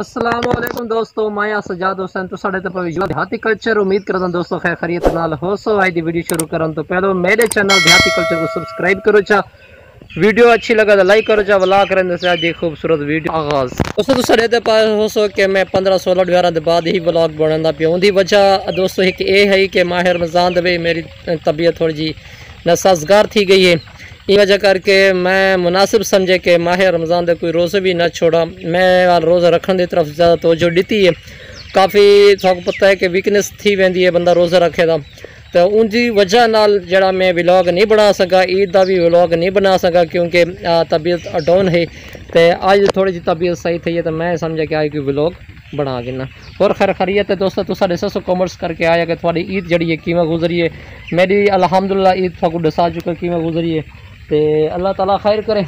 अस्सलाम वालेकुम दोस्तों, मैं सजाद हुसैन तो साडे ते देहाती कल्चर उम्मीद करदा दोस्तों खैर खैरियत नाल हो। सो आज दी वीडियो शुरू करन तो पहले मेरे चैनल देहाती कल्चर को सब्सक्राइब करो चा, वीडियो अच्छी लगा तो लाइक करो चा, वला करन से आज खूबसूरत वीडियो आगाज दोस्तों साडे ते पास हो सो कि मैं 15-16 दिन दे बाद ही व्लॉग बनदा पिया। उंदी वजह दोस्तों एक ये है कि माह रमज़ान दे मेरी तबीयत थोड़ी जी नसाजगार थी गई है। इस वजह करके मैं मुनासिब समझे कि माह रमज़ान दे कोई रोज़े भी ना छोड़ा। मैं रोज़ा रखने की तरफ ज़्यादा तवज्जो दी है। काफ़ी थोक पता है कि वीकनेस थी वेंदी है बंदा रोज़ा रखे दा, तो उनकी वजह नाल जड़ा मैं व्लॉग नहीं बना सका, ईद का भी व्लॉग नहीं बना सका क्योंकि तबीयत डाउन है। तो आज थोड़ी जी तबीयत सही थी है तो मैं समझा कि आज कोई व्लॉग बना गिना। और खैर खैरियत है दोस्तों, तो साढ़े 600 कॉमेंट्स करके आया कि थोड़ी ईद जड़ी है किवें गुजरी है। मेरी अल्हम्दुलिल्लाह ईद थोड़ा दसा चुका किवें गुजरी है, तो अल्लाह ताला खैर करे।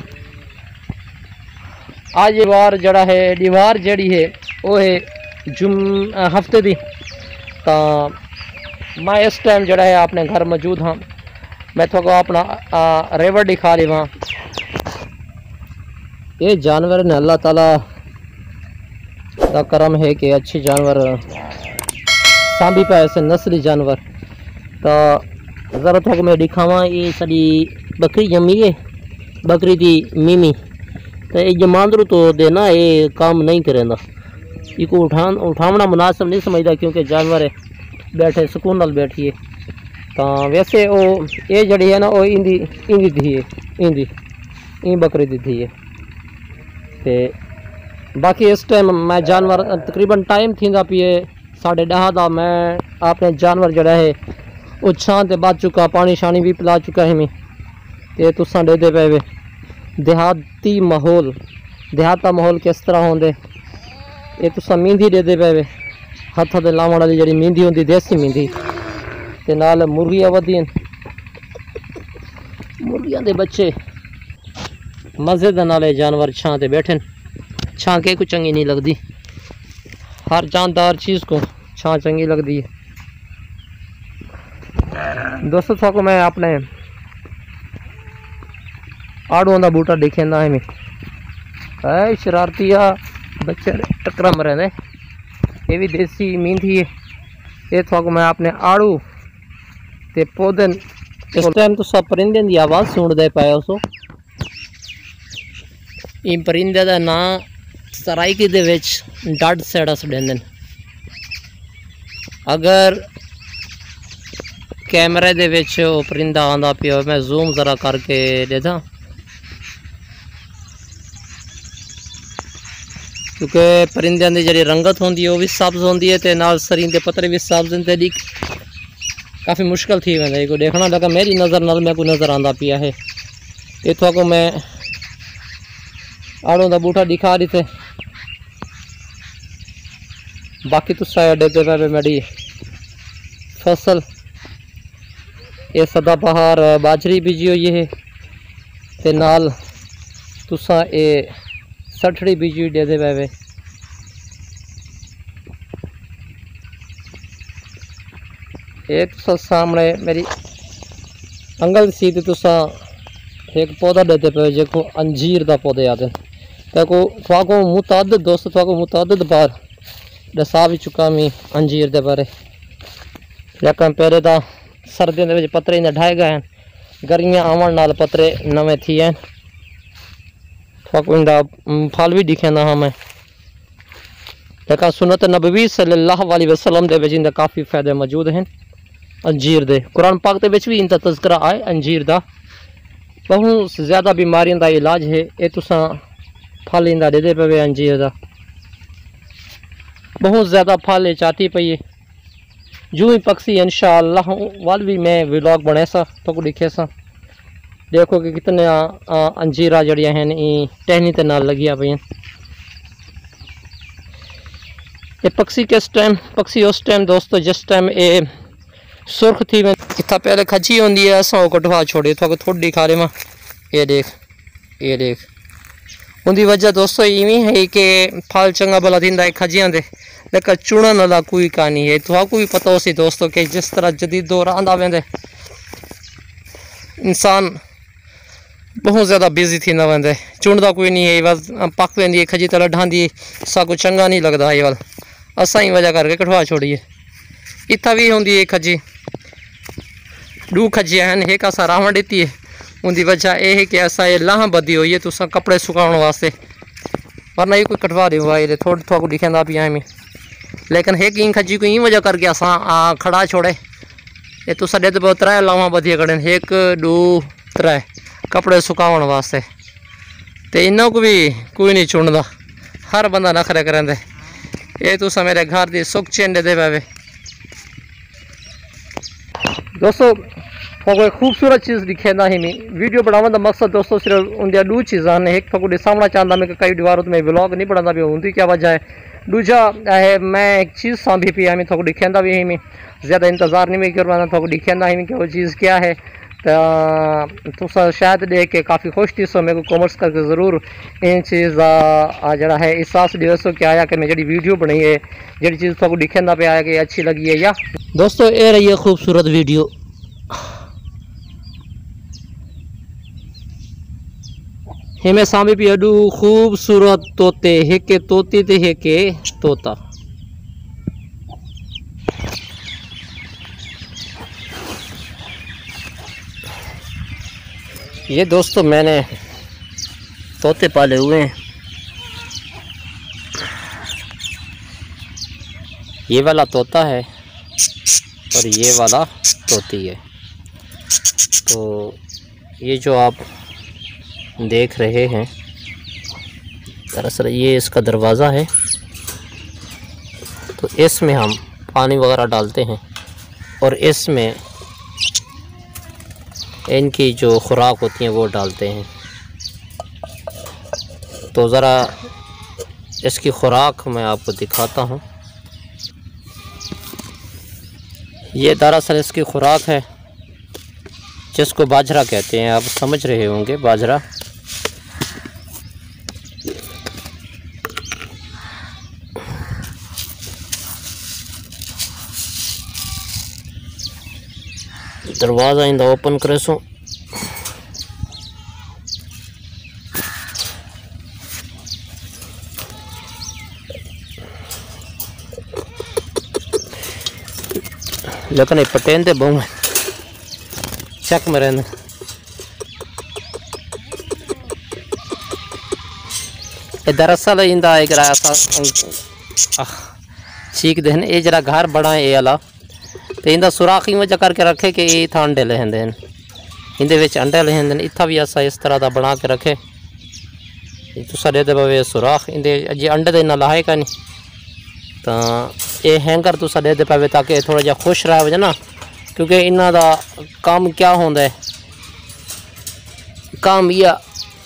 आज वार जड़ा है दीवार जड़ी है वो है हफ्ते दी। तो मैं इस टाइम जड़ा है अपने घर मौजूद हाँ। मैं थोड़ा अपना रेवर दिखा रही वहाँ। ये जानवर ने अल्लाह ताला का करम है कि अच्छे जानवर सांभी पाए से नस्ली जानवर। तो ज़रा थोड़ा मैं दिखावा, ये साड़ी बकरी जमी है, बकरी की मीमी। तो ये जमांदरू तो देना ये काम नहीं करेंदा, इसको उठावना मुनासिब नहीं समझता क्योंकि जानवर है बैठे सुकून नाल बैठिए। तो वैसे वो ये जड़ी है ना वो इंदी थी है, इंदी बकरी दी थी है। तो बाकी इस टाइम मैं जानवर तकरीबन टाइम थी पिए 10:30 का। मैं अपने जानवर जड़ा है वो छां ते बच चुका, पानी शानी भी पिला चुका है मैं। ये तुसा देते पे वे देहाती माहौल, देहात का माहौल किस तरह होंगे ये तुसा मींधी देते पे वे, हथ दे लावण वाली जी मींधी होंगी देसी मींधी। ते नाल मुर्गियां वधियां, मुर्गियां दे बच्चे मज़े दे नाल जानवर छां ते बैठे। छां के को चंगी नहीं लगती, हर जानदार चीज़ को छां चंगी लगती है। दोस्तों थोड़ा मैं अपने आड़ुओं का बूटा दिखेंदा है मैं शरारतिया बच्चे टकरा मरे ने, ये भी देसी मींधी है। ये थोड़ा मैं अपने आड़ू ते पौधे इस टाइम तो सब परिंदे की आवाज़ सुनते पाए हो। इन परिंदे का नाम सराइकी दे विच डड सेडस देंदे। अगर कैमरे दे विच वो परिंदा आंदा पिया, मैं जूम ज़रा करके देखा क्योंकि परिंदे की जी रंगत होंगी है वो भी सब्ज़ होंगी है, तो नाल सरीं के पत्ते भी सब्ज़ होंगे। दी काफ़ी मुश्किल थी वेंदा को देखना लगा, मेरी नज़र नाल मैं को नज़र आंदा पिया है। इतों को मैं आड़ों का बूटा दिखा रही थे। बाकी तो देते पे मेरी फसल ये सदाबहार बाजरी बीजी हुई है, ते नाल तुसा ये सठड़ी बीजी हुई देते पे। एक सामने मेरी अंगल सी तुसा एक पौधा देते पे जो अंजीर का पौधे आते को मुताद दोस्त मुताद बार दसा भी चुका मैं अंजीर के बारे। लेकिन पहले तो सर्दियों के पत्रे इन्हें ढाए गए हैं, गर्मियाँ आवन नाल पत्रे नवे थी हैं। फल भी दिखे ना हाँ मैं, लेकिन सुन्नत नबवी सल्लल्लाहु अलैहि वसल्लम दे विच काफ़ी फायदे मौजूद हैं अंजीर दे। कुरान पाक दे विच भी इनका तज़किरा आए अंजीर का। बहुत ज़्यादा बीमारियों का इलाज है ये तुसा फल इंदा दे पे अंजीर का। बहुत ज़्यादा फल चाहती पई है जू ही पक्षी इंशाअल्लाह वाल भी मैं व्लॉग बने सा तो दिखे सा। देखो कि कितने अंजीरा जड़िया हैं टहनी ते नाल लगिया पई। ये पक्षी किस टाइम पक्षी उस टाइम दोस्तों जिस टाइम ये सुर्ख थी इतना पहले खची होंगी है असा कटवा छोड़े थोड़ी दिखा रहे मां। ये देख उनकी वजह दोस्तों इवें है कि फल चंगा भला थी खजियां दे, लेकिन चुनन वाला कोई कहानी है। तो भी पता हो सी दोस्तों कि जिस तरह जदीद दौर आंदा वेंदे इंसान बहुत ज़्यादा बिजी थी ना वेंदे चुनदा कोई नहीं है बस पक वेंदी है खजी तला ढांदी साकू चंगा नहीं लगता है वाल असा ही वजह करके कटवा छोड़िए इतना भी होंगी खजी दू खजियां हैं एक असा रावण दी है उनकी वजह यह है कि असा ये लाह बदी हुई है तुसा कपड़े सुखाने वास्ते वरना ये कोई कटवा दे हुआ है थोड़ा थोड़ा दिखेंदा भी है लेकिन एक इन खजी को इन वजह करके असा खड़ा छोड़े ये तुसा डेद पे त्रै लावां बदिया कड़े एक दो त्रै कपड़े सुखाने वास्ते तो इन्हों को भी कोई नहीं चुनता हर बंदा नखरे करेंदे ये तुसा मेरे घर की सुख चैन दे पावे दोस्तों कोई खूबसूरत चीज़ दिखेंदा ही मैं वीडियो बनाने का मकसद दोस्तों सिर्फ उनकी दो चीज़ा ने एक थोड़ा सामना चाहता मैं कई दीवारों में व्लॉग नहीं बनाता भी उनकी क्या वजह है दूजा है मैं एक चीज़ सांभी पी मैं थोड़ा दिखेंदा भी मैं ज़्यादा इंतज़ार नहीं मैं कर थोड़ा दिखेंदा ही कि वो चीज़ क्या है तो शायद देख के काफ़ी खुश थी सो मेरे को कॉमर्स करके ज़रूर इन चीज़ जरा है एहसास दिवसों क्या आया कि मैं जी वीडियो बनाई है जी चीज़ थोड़ा दिखेंदा पे आया कि अच्छी लगी है या दोस्तों ये रही है खूबसूरत वीडियो हिमें सामने भी अडू खूबसूरत तोते हेके तोती ते हेके तोता ये दोस्तों मैंने तोते पाले हुए हैं ये वाला तोता है और ये वाला तोती है तो ये जो आप देख रहे हैं दरअसल ये इसका दरवाज़ा है तो इसमें हम पानी वगैरह डालते हैं और इसमें इनकी जो खुराक होती है वो डालते हैं तो ज़रा इसकी खुराक मैं आपको दिखाता हूँ ये दरअसल इसकी खुराक है जिसको बाजरा कहते हैं आप समझ रहे होंगे बाजरा दरवाज़ा इंदा ओपन करे सो लेकिन पटेन ते बहु शक में रहने दरअसल इंदा एक चीक देन ये जरा घर बड़ा है ये वाला तो इंदा सुराख वजह करके रखे कि ये इतना अंडे लहेंदे इंदे विच अंडे लहेंदे इतना भी असा इस तरह का बना के रखे तुसा दे पवे सुराख इंदे अजे अंडे तो इन्ना लाहे का नहीं तो ये हैंगर तुसा दे पवे ताकि थोड़ा जहा खुश रह वजे ना क्योंकि इन्हों का काम क्या होंदा है काम यह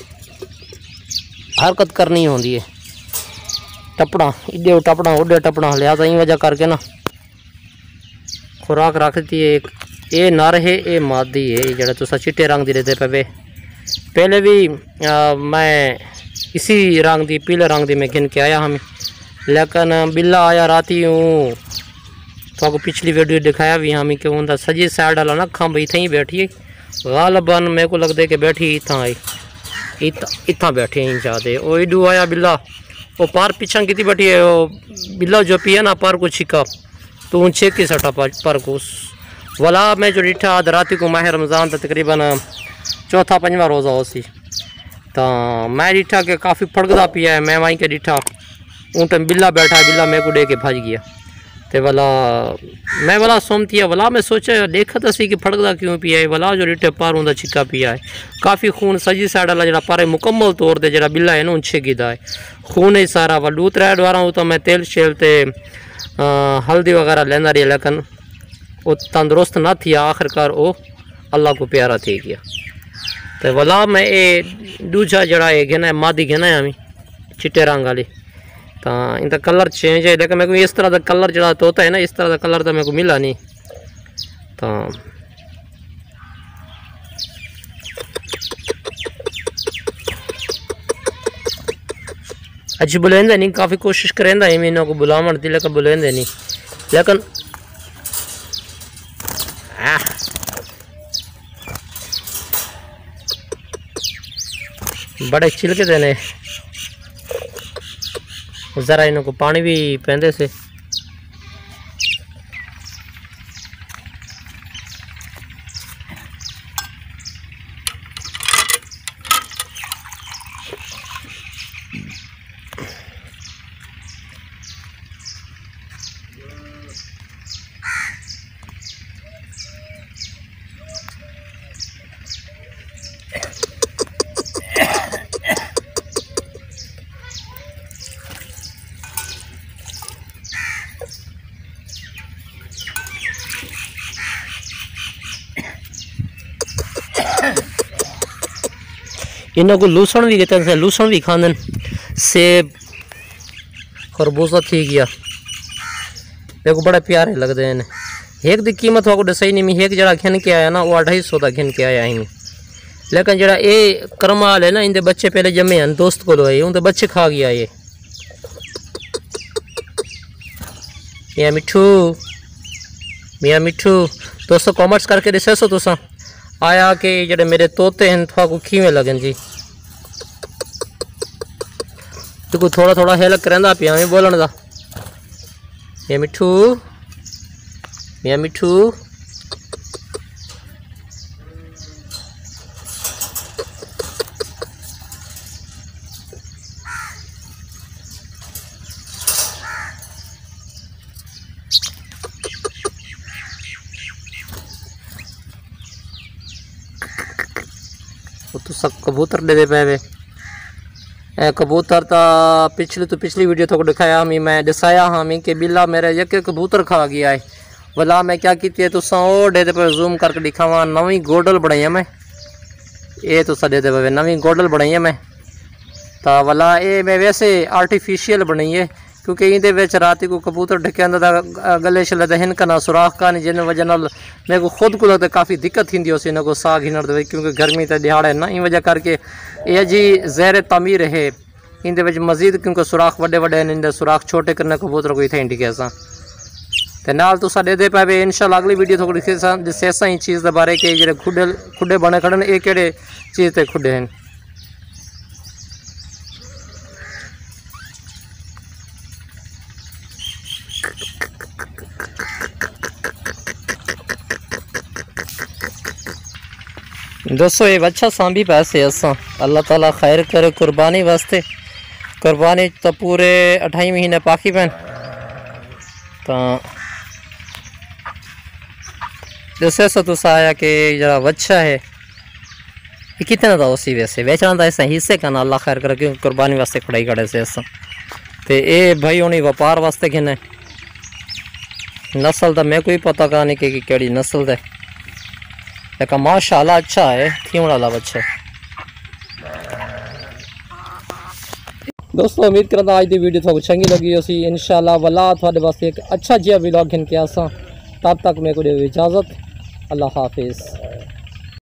हरकत करनी होंदी है टपड़ा इधे टपड़ा उडे टपड़ा लिहाजा इन वजह करके ना खुराक रखती है एक ये नर है ये मादी है जरा तुसा चिट्टे रंग दी रहते पे पहले भी मैं इसी रंग दी पीले रंग दी मैं गिन के आया हमें लेकिन बिल्ला आया राती हूँ तो पिछली वीडियो दिखाया भी हमें कि उनका सजी साइड वाला ना खंभ इतना ही बैठी गालबन मेरे को लगता है कि बैठी इतना आई इतना बैठे ही जाते वो इडू आया बिल्ला वो पार पीछा की बैठी है वो बिल्ला जो पिया ना पार को छिका तो उन छेक की सटा पर को वाला मैं जो डिठा आध रात को माह रमज़ान तकरीबन चौथा पंजवा रोज़ा हो सी तो मैं डिठा के काफ़ी फड़कदा पिया है मैं वहीं के डिठा उन टाइम बिल्ला बैठा है बिल्ला मेरे को दे के भज गया तो वाला मैं वाला सोमती है वाला मैं सोचा देखा तो सी कि फड़कदा क्यों पिया है वाला जो डिठे पार उनका छिक्का पिया है काफ़ी खून सजी साइड वाला जरा पारे मुकम्मल तौर पर जरा बिल्ला है ना उन छेकीदा है खून ही सारा वाल दू त्रै डवारा तो मैं तेल शेल ते हल्दी वगैरह लेंदा रही लेकिन वो तंदुरुस्त ना थी आखिरकार वो अल्लाह को प्यारा थी गया तो वाला मैं ये दूजा जड़ा है घेना मादी घेना है हमें चिट्टे रंग वाली तो इनका कलर चेंज है लेकिन मेरे को इस तरह का कलर जड़ा तोता है ना इस तरह का कलर तो मेरे को मिला नहीं तो अच्छी बुलेंदे नहीं काफ़ी कोशिश करेंदा है इन्हों को बुलावन दी लेकिन बुलेंदे नहीं लेकिन बड़े छिलके देने ज़रा इनको पानी भी पहनते से। इनको लूसण भी कहते हैं, लूसण भी खांदन। सेब खरबूजा थी गया, देखो बड़े प्यारे लगते हैं। एक की कीमत आपको दसाई नहीं, एक जरा घिन के आया ना वो 250 का घिन के आया ही। लेकिन जरा ये करमाल है ना, इनके बच्चे पहले जमे हैं दोस्त को लोए, उनके बच्चे खा गया ये। मियाँ मिठू, मियाँ मिठू दोस्तों कॉमर्स करके दसो तुसा आया कि जड़े मेरे तोते हैं थोड़ा किवें लगन जी। तो थोड़ा थोड़ा हेल्प करेंदा पिया में बोलन दा। मियाँ मिठू, मियाँ मिठू तो सब कबूतर दे पे कबूतर ता पिछली वीडियो तो दिखाया हमें, मैं दसाया हमें कि बिल्ला मेरे एक कबूतर खा गया है। वाला मैं क्या की तुसा ओ दे पे जूम करके दिखावा, नवी गोडल बनाई है मैं, ये तुसा दे पे नवी गोडल बनाई है मैं। तो वाला ये मैं वैसे आर्टिफिशियल बनाई है क्योंकि इंदे विच रात को कबूतर ढके अंदर गले शले तो हिनका ना सुराख का नहीं, जिन वजह नाल मेरे को खुद को लगता काफ़ी दिक्कत थी इन्हों को साग हिनड़ दे, क्योंकि गर्मी तो दिहाड़े ना इन वजह करके ये जी ज़ैर तमीर है इंदे विच मजीद, क्योंकि सुराख वड्डे वड्डे इंदे सुराख छोटे करने कबूतर को इतने इंडिके असा ते नाल तुसा दे पे। इंशाल्लाह अगली वीडियो थोड़ी दिखे ही चीज़ के बारे के जो खुडे बने खड़े ये केड़े चीज़ के खुडे हैं। दोस्तों ये अच्छा सांभी पैसे असा अल्लाह ताला खैर करे कुर्बानी वास्ते। कुर्बानी तो पूरे 28 महीने पाकी पैन तो जैसे सो तुस आया कि जरा वच्छा है ये कितने का उसी वैसे बेचना था ऐसा हिस्से का ना, अल्लाह खैर करे क्योंकि कुर्बानी वास्ते खड़ाई खड़े से असा तो ये भाई उन्हें व्यापार वास्ते किन्ने नस्ल का मैं कोई पता का नहीं कि केड़ी नस्ल है, लेकिन माशाल्लाह अच्छा है थीवण वाला बच्चा। दोस्तों उम्मीद करता आज की वीडियो थोड़ी चंगी लगी उसी, इंशाल्लाह वाला थोड़े वास्ते एक अच्छा जिहा व्लॉग घिन के आसा। तब तक मेरे को इजाज़त, अल्लाह हाफिज़।